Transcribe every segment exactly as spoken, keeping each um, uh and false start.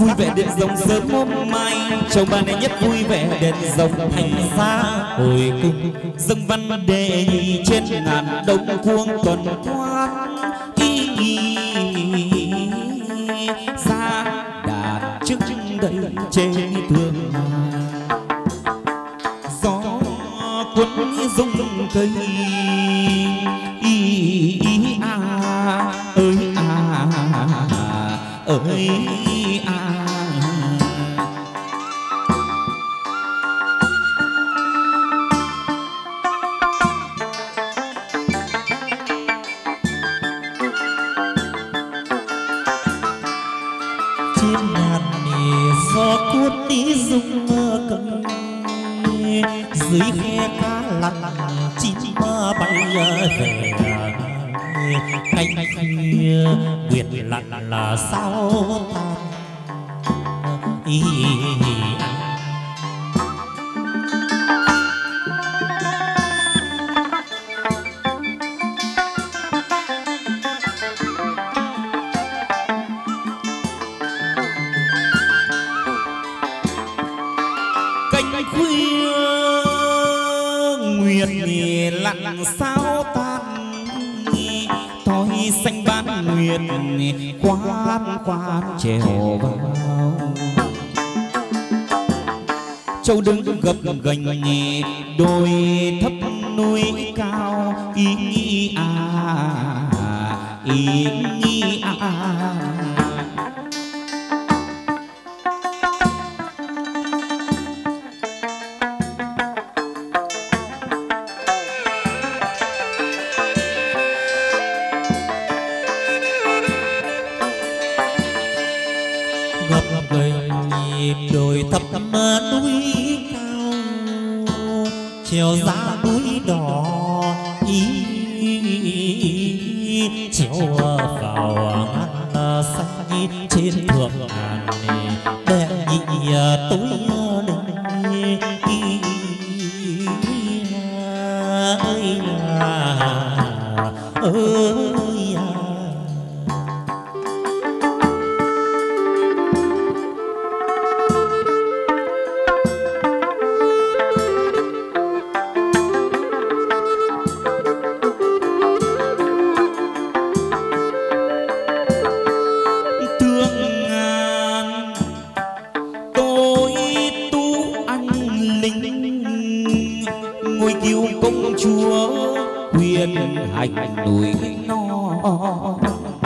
vui vẻ đèn rồng sớm hôm mai, chồng bà này nhất vui vẻ đèn rồng thành ra hồi cung, dâng văn đề nhị trên ngàn đông cuông tuần thoát y ra đàn trước đầy trên thương gió cuốn rung cây y a ơi à ơi à. Trên ngàn gió cuốn tí rung mơ cần, dưới khe cá lặn chim bay về cánh khuya nguyệt lặn là sao tan ý cánh khuya nguyệt lặn sao tan, thoi xanh ban nguyệt quan quan trèo vào, châu đứng gập gành đôi thấp núi cao ý nghĩ à ý nghĩ à. đồi thấp núi cao trèo ra núi đỏ ý trèo vào ngàn xanh trên thượng ngàn đẹp nhị tối linh ơi ơi hành núi non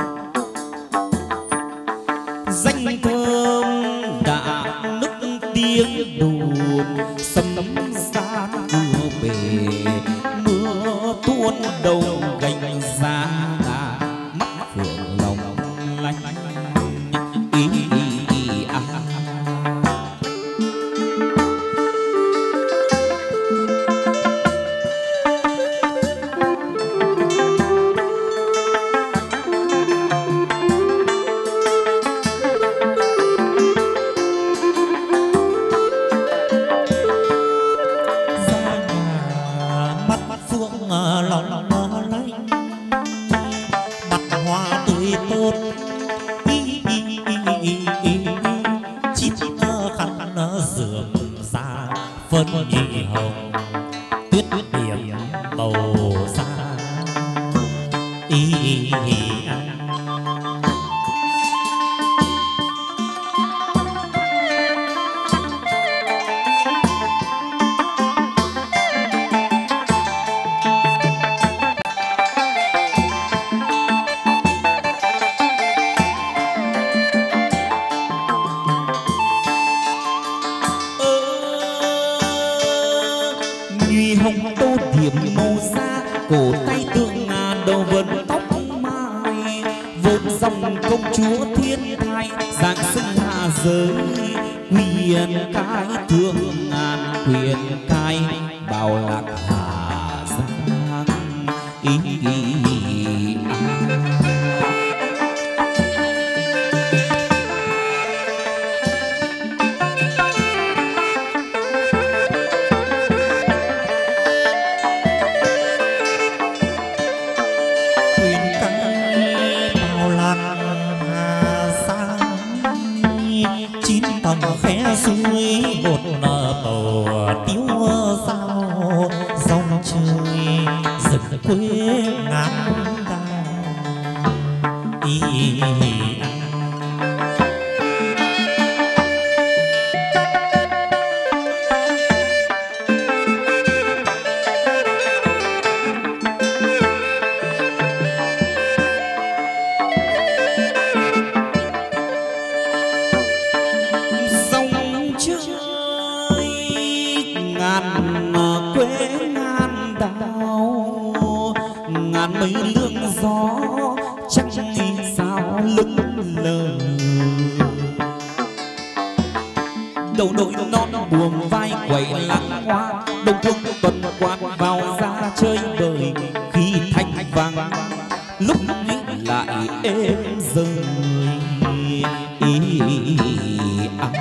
danh thơm đã nức tiếng đồn sấm gian mưa bể mưa tuôn đầu gành ra mắt phượng lòng lanh ý ý à. bằng khẽ suối một bầu tiếu sao dòng trời rừng quê ngàn ý. Mấy lương gió chắc sao lững lờ đầu đội non buồm vai quẩy lăng hoa đông quân tuần quan vào ra chơi bời khi thanh vàng lúc nghĩ lại êm rơi à.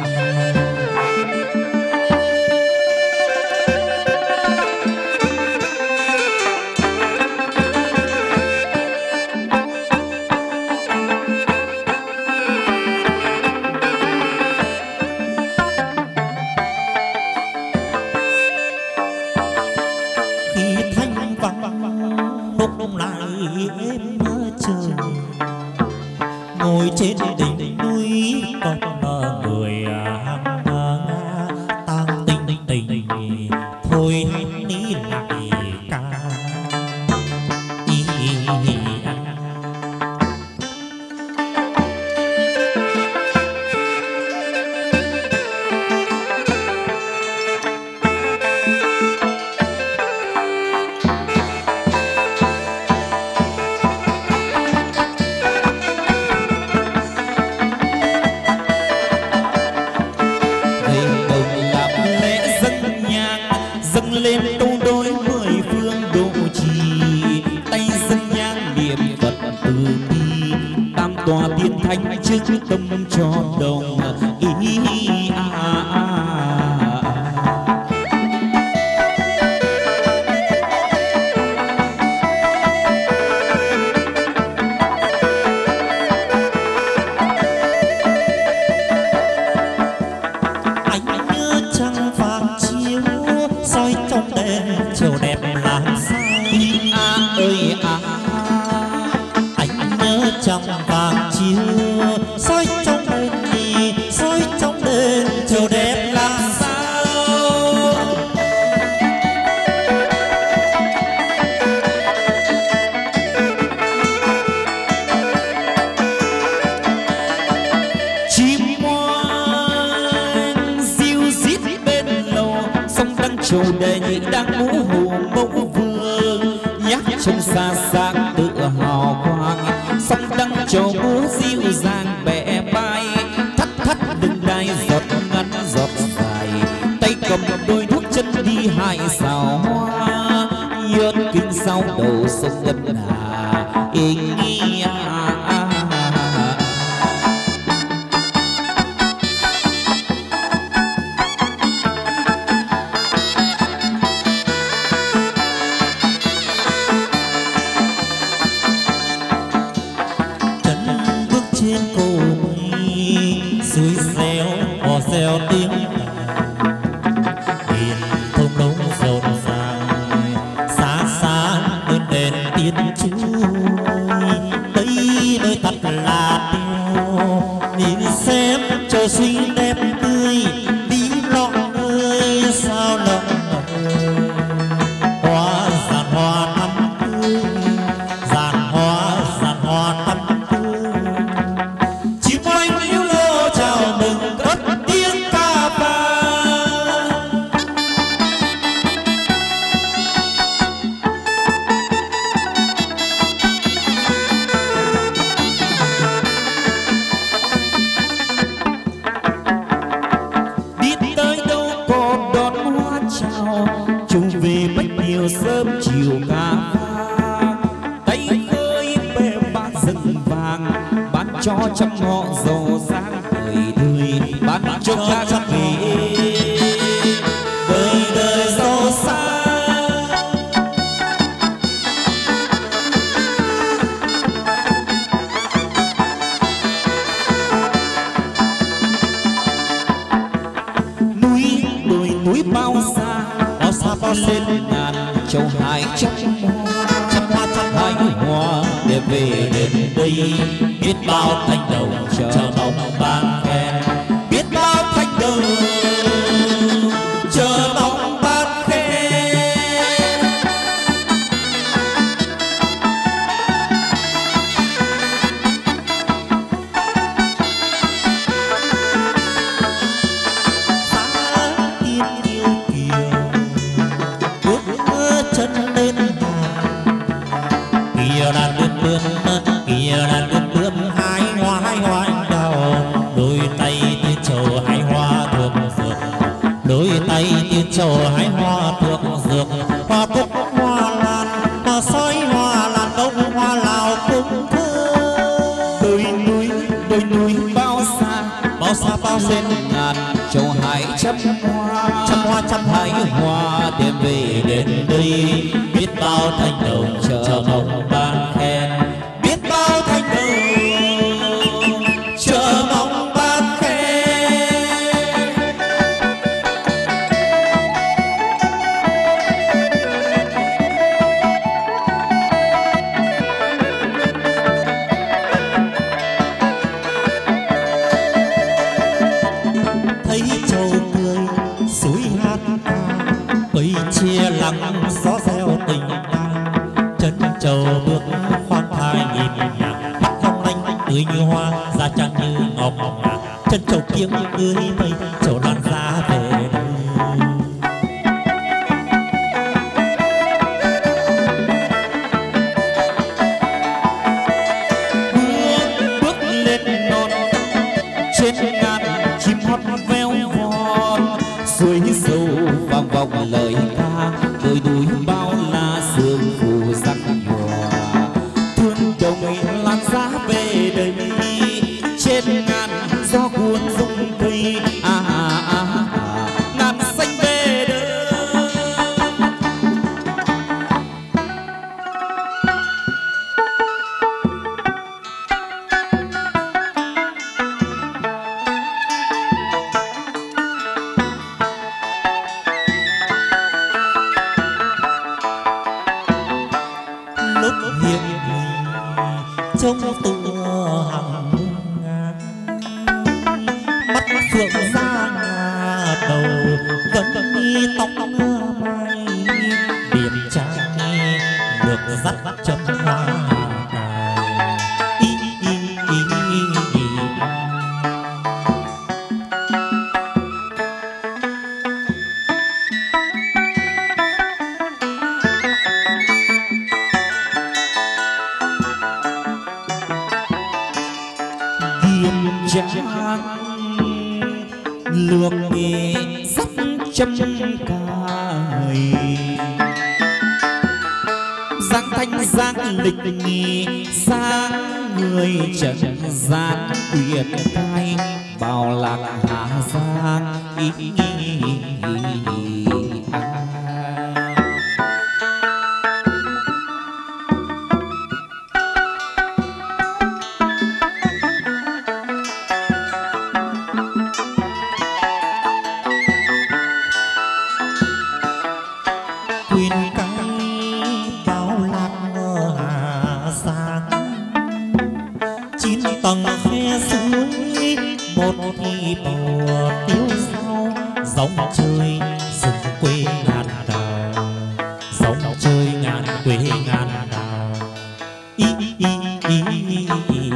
Ngồi trên đỉnh núi còn người tang tình tình thôi ní lại ca ý. Lên câu đối mười phương độ trì tay dân nhang niệm Phật từ bi tam tòa tiên thánh trước tâm cho đồng ý à, à, à. Anh nhớ trăng vàng chiếu soi trong đèn chiều đẹp làm sao à ơi à. Anh nhớ trăng vàng chiếu soi trong đèn soi trong đèn chiều đẹp làm sao. Chim hoang diu rít bên lầu sông đang trầu đề nhị đang ngũ hồ mẫu vương nhắc trong xa sáng tự hào quang sông đang trầu múa dịu dàng bẻ bay thắt thắt đừng đai giọt ngắn giọt dài tay cầm đôi thuốc chân đi hại xào hoa yết kinh sau đầu sông ngân hà ý nghĩa. Trên cầu mây suối reo hò reo tiếng biển thông đông rộn ràng xa xa bên đèn tiên chúa đây nơi thật là tiêu nhìn xem trời xinh đẹp tươi đi lọ ơi sao lộng hoa giàn hoa năm tươi giàn hoa giàn hoa năm về bách điều sớm chiều ca vang tay khơi bè bán rừng vàng bán cho trăm họ giàu sang đời đời bán cho ca trăm nghề đời đời giàu sang. bao sen ngàn châu hải trăm trăm hoa trăm hai hoa để về đến đây biết bao thanh đồng chờ mong ban khen biết bao thanh đồng chờ mong ban khen. Kia đàn lướt bướm, kia đàn lướt bướm, hai hoa hai hoa anh đào, đôi tay như trầu hai hoa thuộc dược, đôi tay như trầu hai hoa thuộc dược, hoa cúc hoa lan, hoa sói hoa lan đông hoa lào cũng thơ. Đôi núi đôi núi bao xa bao xa bao sen ngàn châu hải trăm hoa trăm hoa trăm hai hoa đem về đến đây biết bao thanh đồng chờ mong ban khen biết bao thanh đồng chờ mong ban khen. Thấy trầu cười suối hát ca, cây chia lắng gió reo tình ta, chân trầu bước khoan thai nhịp nhàng, mắt long lanh tươi như hoa, da trắng như ngọc ngà, chân trầu kiếng tươi mây, trầu lan ra về đây. Bước bước lên non trên ngàn chim hót veo von suối sâu vang vọng lời ca đôi núi bao la sương phù răng nhòa thương đồng lan giá về đây trên ngàn gió cuốn rung cây à à à à ngàn xanh về đây. Lúc hiện hình trông tựa hàng ngàn, mắt phượng ra ngà đầu vẫn nghi tóc mai, điểm trang được dắt chấm hoa cài. Ý, ý, ý, ý, ý. Điềm trang lược nghề sắp châm cài giang thanh giang lịch nghi sang người trần gian quyệt cai bao lạc hà giang ý, ý, ý, ý, ý, à. Quyền cái bao lạc hà giang, chín tầng khe suối một thì bờ tiêu sao, dòng chơi rừng quê ngàn đào, dòng chơi ngàn quê ngàn đào. Ý, ý, ý, ý, ý.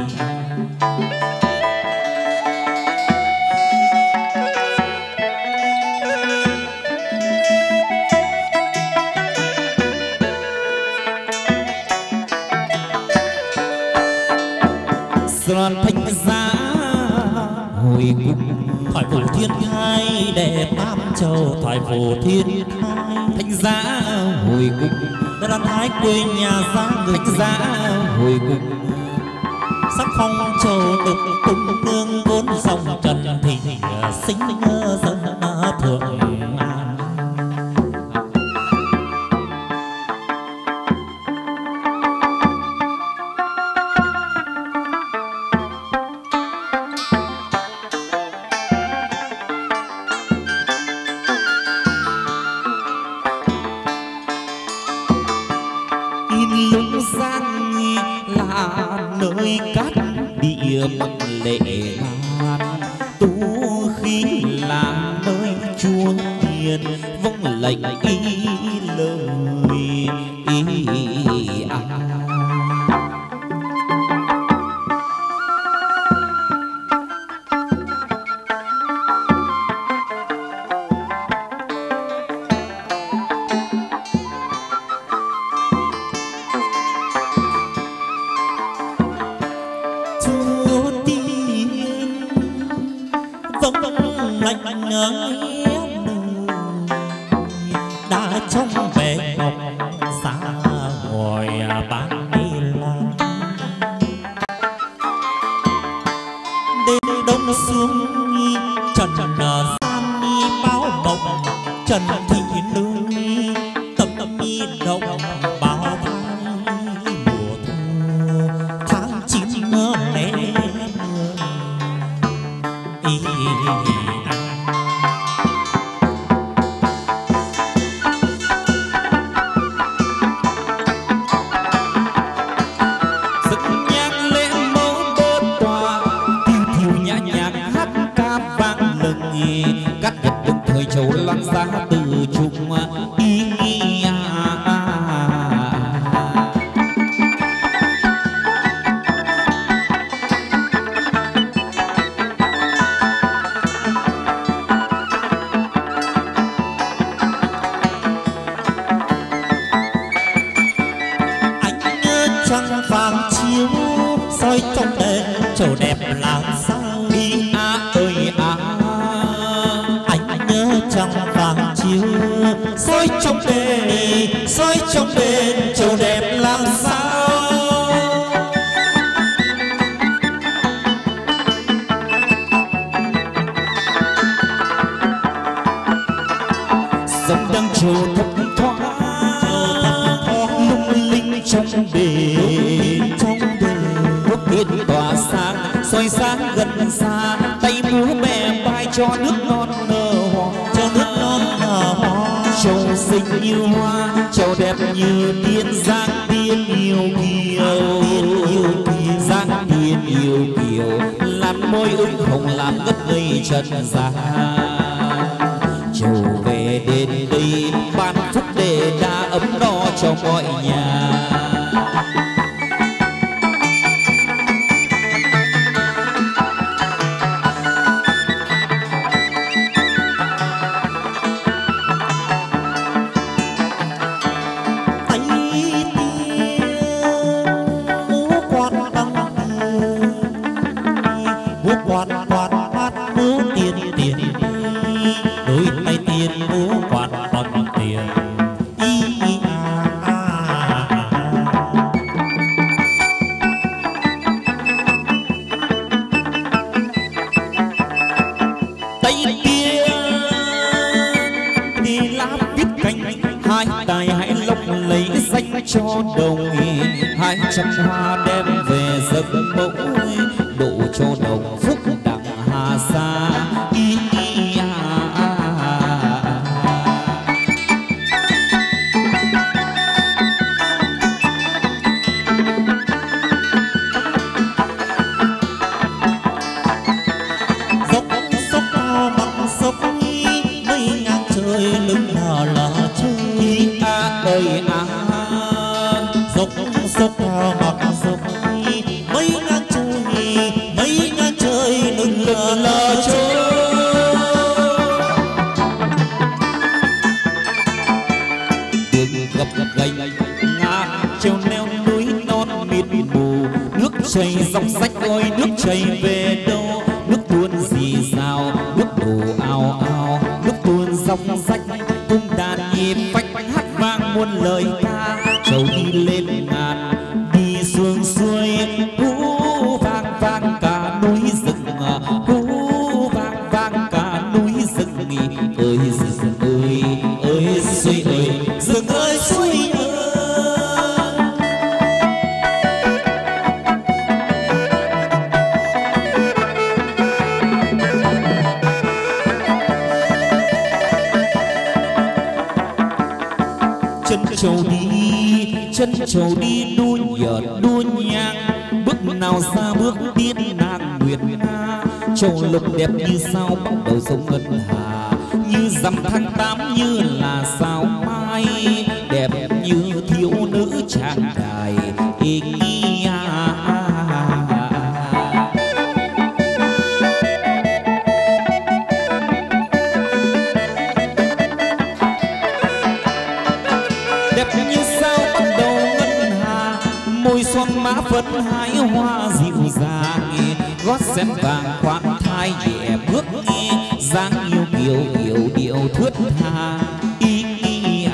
Sơn thanh giá hồi cung Thoại phủ thiên khai đệ tam châu, thoại phủ thiên khai thanh giá hồi cung đã đang thái quê nhà giang người thanh giá hồi cung sắc phong châu đục tung nương vốn dòng trần thì sinh dân thượng an. mừng lệ ban tu khí là nơi chúa hiền vâng lệnh ý lời ý à. đã trong bể ngọc xa ngồi bán đi lan đến đông xuống trần gian báo mộng trần thị nương tâm tâm động báo tháng mùa thu tháng chín lẻ ý cắt nhất từng thời châu lăn ra từ chung ý nghĩa anh nhớ trăng vàng chiếu soi trong đêm châu đẹp làm sao đi à ơi à trăng vàng chiếu soi trong đêm soi trong đêm châu đẹp làm sao sông đang trôi thấp thoáng lung linh trong đêm trong đêm quốc thiên tỏa sáng soi sáng gần xa tay múa bè vai cho nước non nở hoa cho nước non nở hoa châu xinh như hoa châu đẹp như tiên giang tiên yêu kiều giang tiên yêu kiều làn môi ửng hồng làm ngất ngây trần gian châu về đến đây ban phúc để đa ấm no cho mọi nhà. quạt quạt quạt múa tiền tiền đôi tay tiền múa quạt bằng tiền y a a tay kia đi lá viết cánh hai tài hãy lộc lấy danh cho đồng hai trăm hoa đem về dâng mẫu độ cho đồng phúc đặng hà sa y a dốc dốc cao bằng dốc mây ngang trời lưng là là chơi a ơi a dốc dốc cao bằng dốc mây ngang trời mây ngang trời lưng là là chơi đường gập ghềnh ngã treo leo núi non mịt mù nước chảy dòng sách ơi nước chảy về đâu nước tuôn rì rào nước đổ ào ào nước tuôn dòng sách cung đàn nhịp phách hát vang muôn lời ca trầu đi lên ngàn đi xuống xuôi hú vang vang cả núi rừng hú vang vang cả núi rừng ơi rừng ơi ơi xuôi ơi rừng ơi xuôi ơi. Chân trầu đi chân trầu đi đua nhợt đua nhang bước nào ra bước tiên nàng huyền nga, châu lục đẹp như sao bắt đầu sông ngân hà, như rằm tháng tám như là sao mai, đẹp như thiếu nữ trang đài ý nghĩa. Đẹp như sao bắt đầu ngân hà, môi son má phấn hái hoa dịu dàng, gót sen vàng khoan thai nhẹ bước dáng yêu kiều kiều điệu thướt tha ý nghĩa.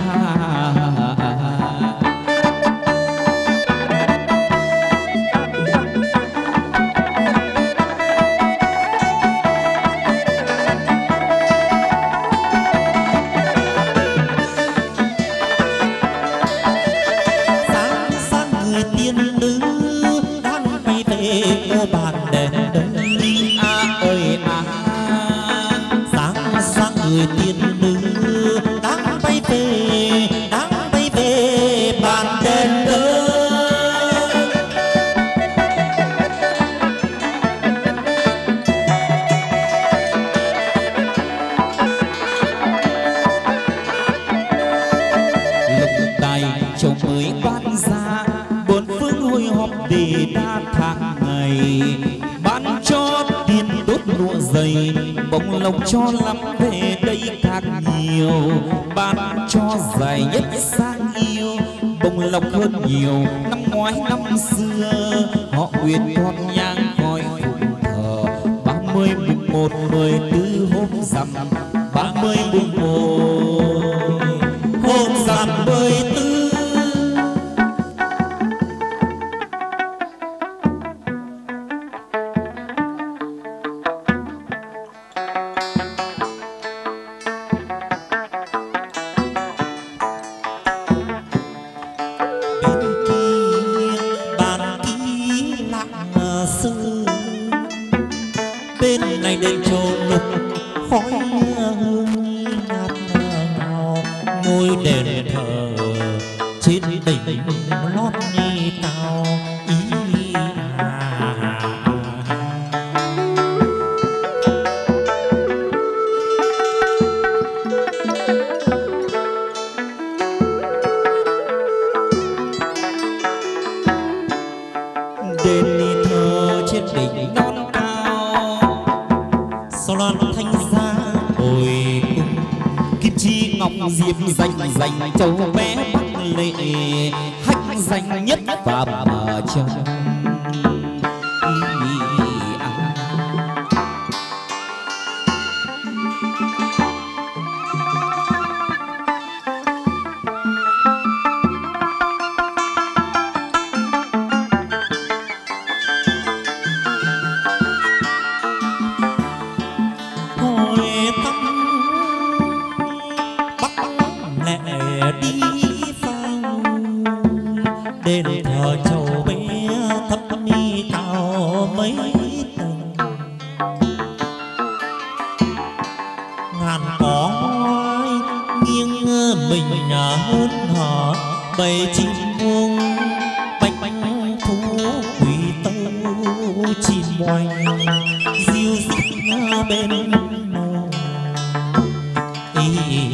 Sáng sáng người tiên nữ đang bay về ô bàn đèn đơn À ơi à, sáng sáng người tiên nữ đang bay về đang bay về bàn đèn đơn. lục tài châu mới ban ra, bốn phương hội họp để đa tháng ngày, ban cho tiền tốt lụa dày, bông lộc cho lắm về đây càng nhiều, ban cho dài nhất sang yêu, bông lộc hơn nhiều năm ngoái năm xưa, họ nguyện con nhang coi phụng thờ ba mươi mùng một mười tư hôm rằm, ba mươi mùng một Hôm rằm mười tư bên này đền trầu lục khói hương nhạt ngào, ngôi đền thờ trên đỉnh lót ni cao ý à. đền thờ trên đỉnh non cao, Sao loan thanh giá hồi cung kim chi ngọc diệp danh danh châu bé bắc lệ, hách danh nhất và mở chân. hồi tâm bắt lẹ đi vào đền thờ châu bé thấp ni cao mấy tầng, ngàn cỏ ngoái nghiêng mình hơn họ bầy chim muông bạch thú quỷ tâu chim oanh diêu dít bên mồ ý.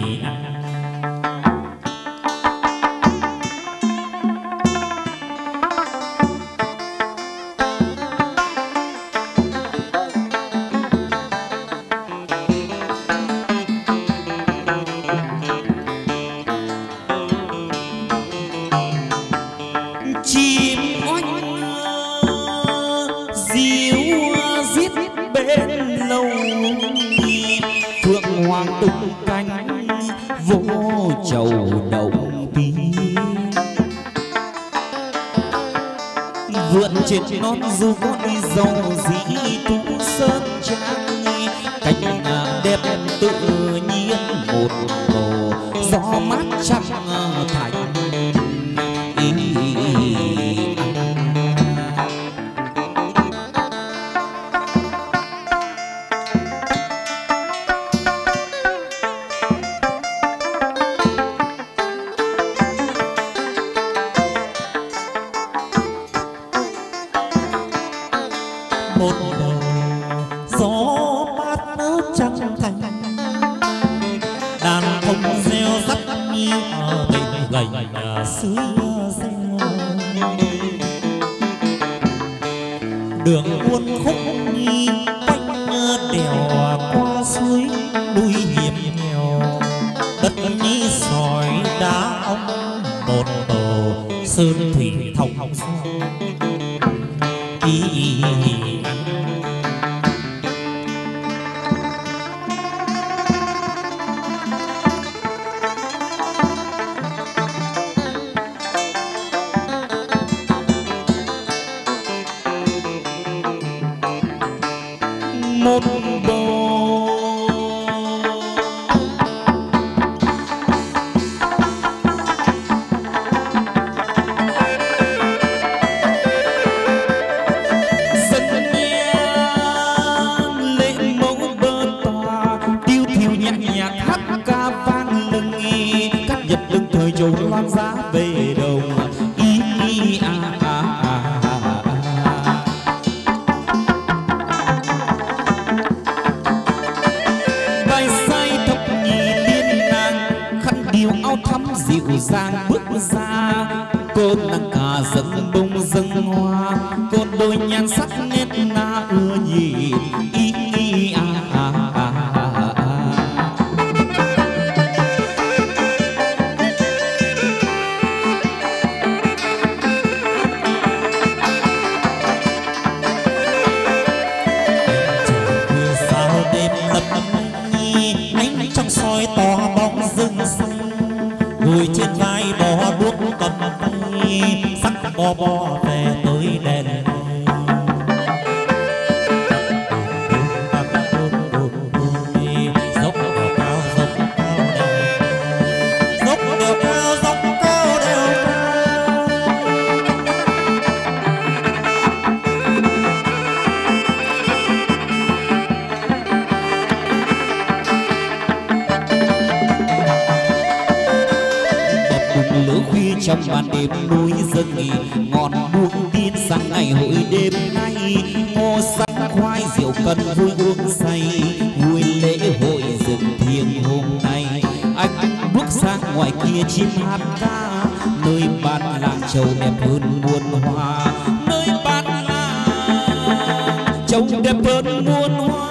Chim oanh diêu giết bên lâu, phượng hoàng tung cánh vô chầu động tiên, vượn trên non du có đi dầu dĩ tú sơn trang, cánh đẹp tự nhiên một màu gió mát trăng thành ý. gió mát nỡ trăng thành đàn thông reo rắt như ở bên gầy suối reo đường buôn khúc nhi quanh đèo qua suối núi hiểm nghèo đất ní sỏi đá ong một tổ sơn thủy thông ý một bầu dân nhang lễ mẫu bơ tòa tiêu thiêu nhẹ nhàng hát ca vang lưng nghi cắt nhật lưng thời trầu loan giá về đầu ý ý à à à thắm dịu dàng bước ra cô nàng cả dâng bông dâng hoa cô đôi nhan sắc nét na ưa nhìn ý ý à à à à trời sao đêm lấp nhi ánh trong soi to bóng rừng xanh ngồi trên vai bó đuốc cầm tay sắc bò bò về tới đèn dốc đèo cao dốc cao đèo dốc đèo cao dốc cao đèo lửa khuya trong ban đêm núi dâng nghỉ ngọn buông tin sang ngày hội đêm nay ngô sắc khoai rượu cần vui uống say vui lễ hội rừng thiêng hôm nay anh bước sang ngoài kia chim hát ca nơi ban làng châu đẹp hơn muôn hoa nơi ban làng châu đẹp hơn muôn hoa.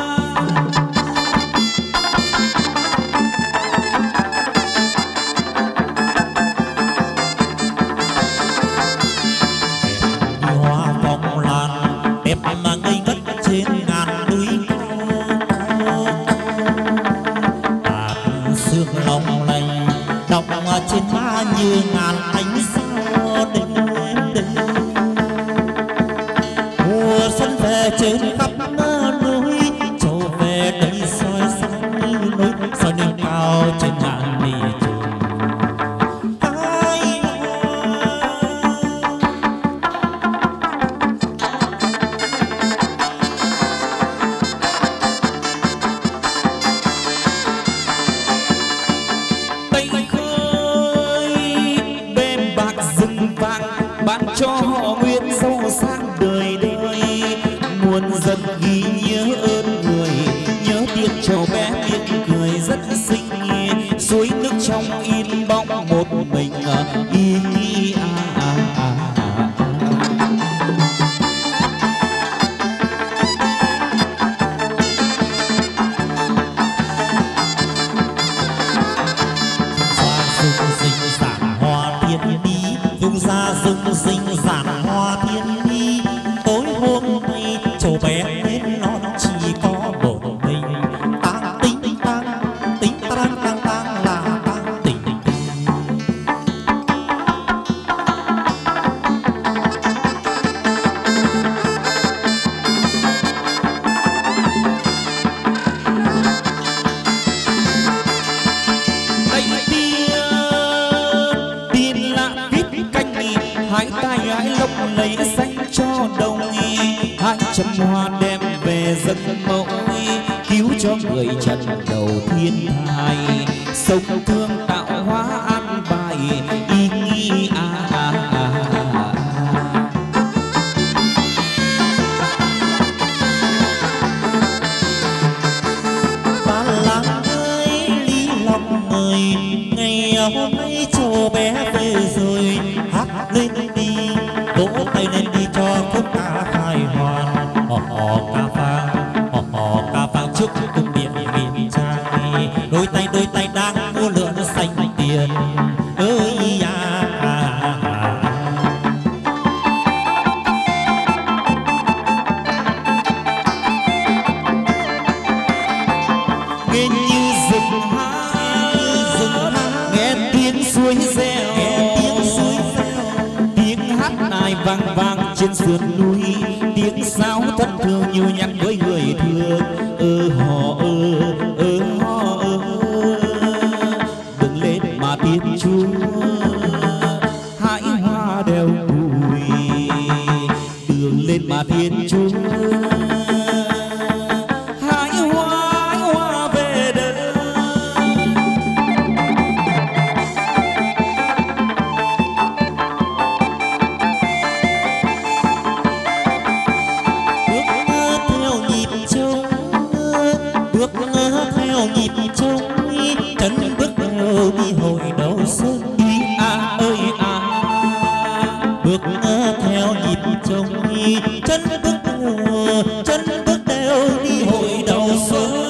trên má như ngàn ánh sao đêm đêm mùa xuân về trên khắp núi trầu về đây soi sáng núi soi lên cao trên ngàn mì trường cho họ nguyện giàu sang đời đời muôn dân ghi nhớ ơn người nhớ tiếng trầu bé tiếng cười rất xinh suối nước trong in bóng một mình y à à à ra rung rinh giản hoa thiên đi tối hôm nay trầu bé lên non chỉ có một mình tang tính tang tính tang tang tang là tang tình hai tay hái lộc lấy xanh cho đồng hai trăm hoa đem về dân mẫu cứu cho người trần đầu thiên thai sông thương tạo hóa an bài y nghi a a a kéo mấy châu bé về rồi hát lên đi vỗ tay lên đi cho khúc ca khai hoàn hò hò ca vang hò hò ca vang trước cung điện nghìn trang đôi tay đôi tay đang mua lượn xanh tiền ơi ya nghe như rừng hát rừng hát nghe tiếng suối reo tiếng hát nài vang vang trên sườn núi tiếng sáo thân thương như nhắc với người thương ơ hò ơ ơ hò ơ đừng lên mà tiếng chúa hãy hoa đeo cùi đường lên mà thiên chúa hãy hoa hãy hoa về đây. bước theo nhịp trống bước theo nhịp trống chân bước theo đi hồi đầu xuân Ý à ơi à bước theo nhịp trống chân bước chân bước theo đi hồi đầu xuân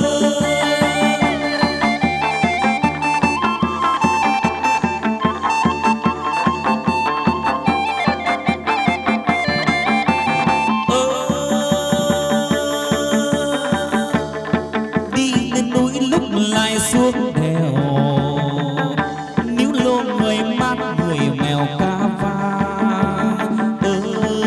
đi lên núi lúc lại xuống đèo níu lô người mát người mèo ca vang ơ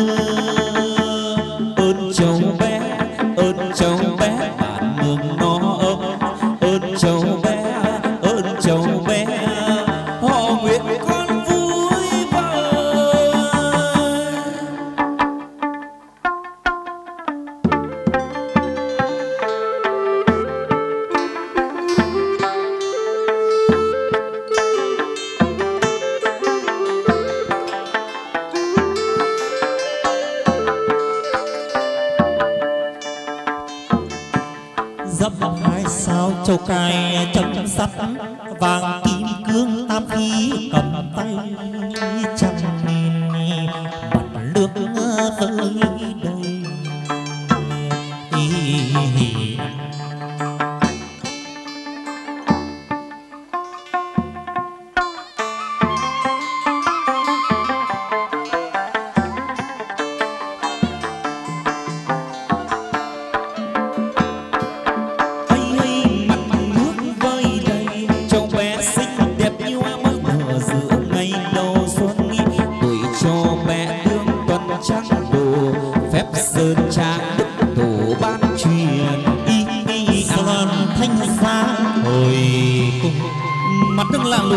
ơn cháu bé ơn cháu bé bản mường nó ấm ơn cháu bé ơn cháu bé họ nguyện con vui vời. dấp hai sao châu cài chấm sắt vàng kim cương tam khí cầm tay trăm nghìn bật nước khơi đầy Hay hay mặt nước vơi đầy cháu bé xinh đẹp như hoa mới nở giữa ngày đầu xuân tuổi cho bé đương tuần trắng đồ phép sơn trang đức tổ ban truyền y y Sài Gòn thanh giá hồi cùng mặt nước làng